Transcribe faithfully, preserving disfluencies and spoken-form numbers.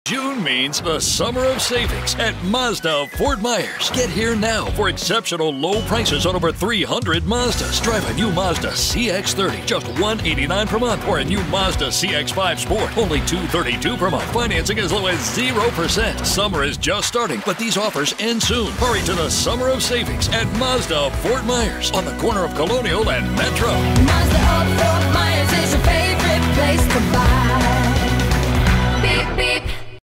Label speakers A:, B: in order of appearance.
A: June means the summer of savings at Mazda of Fort Myers. Get here now for exceptional low prices on over three hundred Mazdas. Drive a new Mazda C X thirty, just one hundred eighty-nine dollars per month, or a new Mazda C X five Sport, only two hundred thirty-two dollars per month. Financing as low as zero percent. Summer is just starting, but these offers end soon. Hurry to the summer of savings at Mazda of Fort Myers on the corner of Colonial and Metro.
B: Mazda of Fort Myers is your favorite place to buy. Beep, beep.